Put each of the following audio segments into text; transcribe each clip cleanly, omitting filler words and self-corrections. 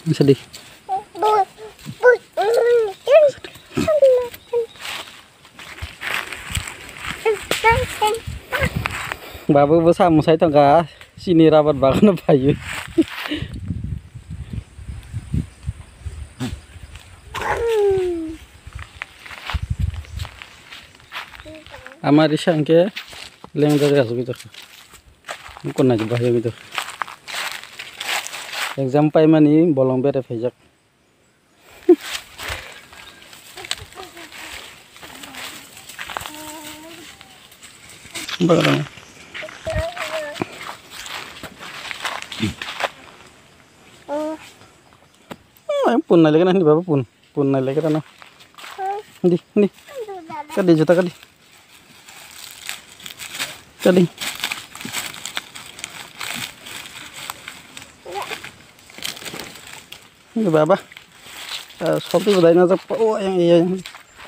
Sedih. Babu besar musai tangga sini rapat bagan apa yuk? Amar isang ke leng dari asuk itu. Mungkin aja bahaya gitu. Exam pai mani bolong bere fejak. Bagus. Pun na lagi na hindi baba pun na lagi na. Hindi. Kadi juta kadi. Ini baba. Sopi udah na sa oh yang iya yang.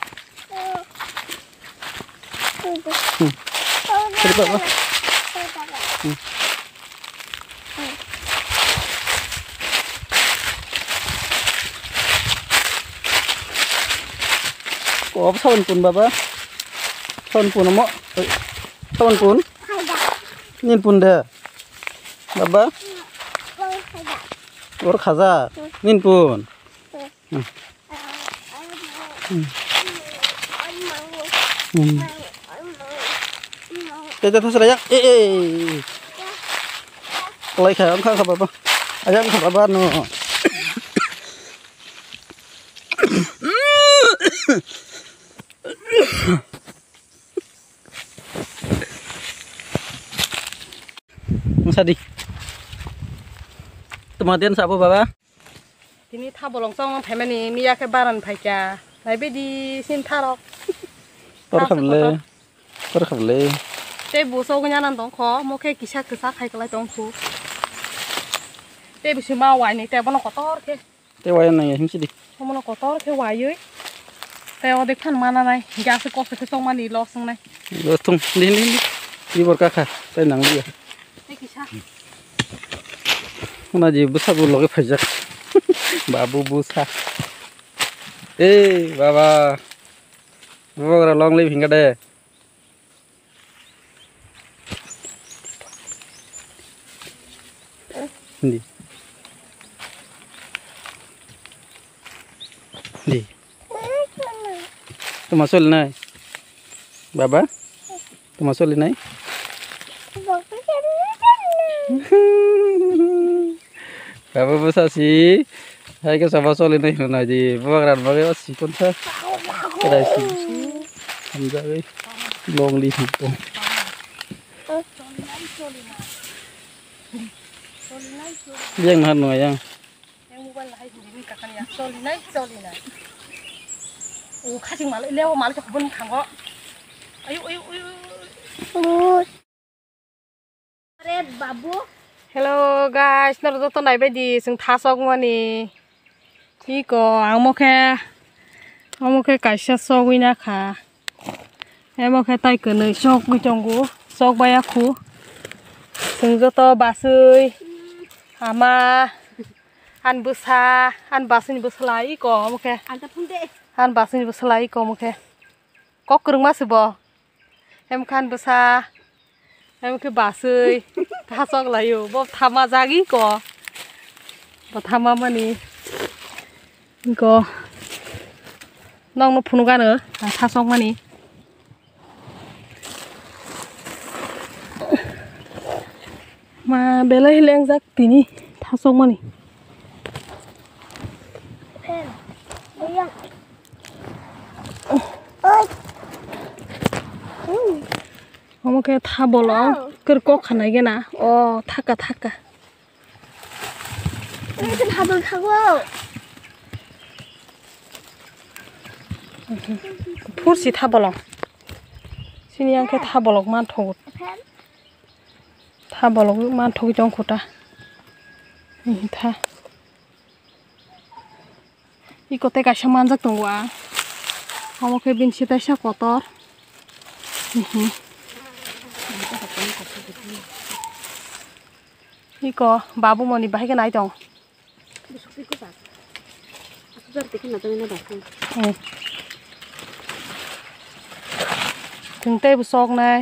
Kadi baba. Oh, sawan pun baba. Sawan pun mo. Sawan pun. Nin pun deh. Baba. Or khaza. Nin pun. Kita terus aja. Kalau ikan kan apa? Ayam kan apa no? Sedih. Teman siapa baba? Ini tak bolong song pemeni miya ke baran paja. Nabi di sin tarok. Tor khamle. Te buso nya nan dong ko mo ke kisa kesa khai kala dong ku. Te bisi ma wai ni te bono kotor ke. Te wayan nang him sedih. Bono kotor ke wai yoi. Te o dekhan mana nai. Gas ko se song mani lo song nai. Tung ini. Di berkah te nang dia. Te kisa. Una ji besar bulu ke fejak. Babu busa. Baba. Baba kira long live hingga deh. Di. Tu masuk nai. Baba. Tu masuk nai. Baba busa sih. Hai ke sama solin nih nuna ji, bakaran bagai si konsa, kedai si, hamzah gay, long di hitung. Yang mana nu yang? Yang mobile lah ini kakak ya, solinai. Oh kasih malu, lewo malu cakapun kanggo. Ayo. Red babu. Hello guys, naruto to nai bedi sing thasok mani. Iko amoke kaisa sogui na kha. Amoke tai kene sok gui tongu, sok baya khu. Sing joto basui. Hama an busa, an basin buslai ko amoke. Anta punde. An basin buslai ko amoke. Kok kurung masubo. Em kan busa. Em ke basui. Thasok layu, bo thama jagi ko. Bo thama mani. Ko nong no phunu ga no thasok mani. Ma bela hileng jak tini thasok mani. Omo ke tha bolong kerko khanai ge na. Oh thaka. Ini habang thago. Pursi tha bolong. Sini yang ke tha bolong man thog. Tha bolong man thog jong khota. Ni tha. Iko te ka saman jak tongwa. Omo ke bin sita sa kotor. Iko babu moni bahai ke nai dong. besok ikut tak aku berarti kan natangin na bakalถึงเต้บุซอกนาย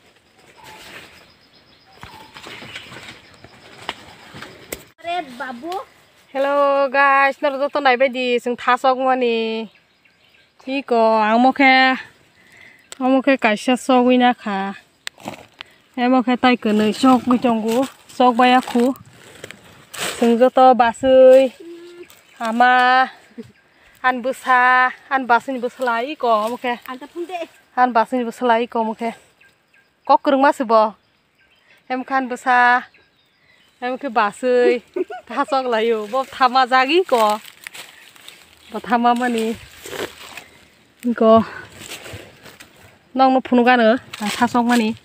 babu hello guys นรดต้นไหนไปดีซึ่งท้าซอกวันนี้ที่ก็เอาโมแค่ไก่ชัดซอกวินะค่ะเอาโมแค่ไต่เกินเลยซอกวิจงกูซอกใบยาคูซึ่งจะต่อบาซึยหามาอันบุษาอันบาสินบุษลายก็โมแค่อันตะพุ่งเดอันบาสินบุษลายก็โมแค่ก็กรึงมาสิบ่เอ็มคันบุษาเอ็มคือบาซึยท้าซอกอะไรอยู่บ่ทำมาจากอีก็บ่ทำมามันนี่ก็น้องนพุนกันเหรอท้าซอกมันนี่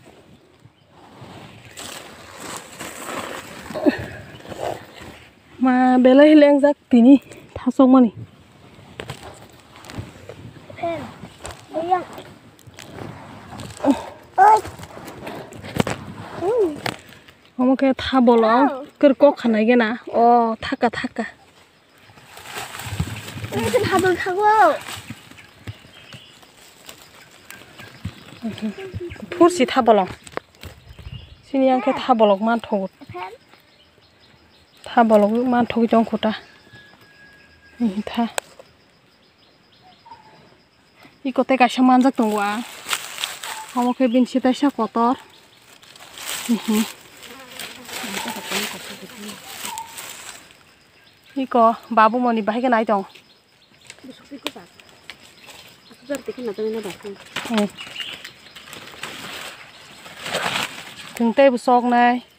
มาเบลล์ให้เลี้ยงสักทีนี้ท้าซอกมันนี่เลี้ยงโอเคท่าบอลล์กระกอกขนาดนี้นะอ๋อทักกะไม่จะทำเป็นทักว่าพูดสิท่าบอลล์สินี่ยังแค่ท่าบอลล์มาถูกท่าบอลล์มาถูกจงขุดอ่ะนี่ท่าอีกก็แต่กะชมันจักตรงว่าโอเคบินชิตาชักกอตอร์นี่ก็บาบูมันนี่ไปกันไหนจังถึงเต้บุซอกนาย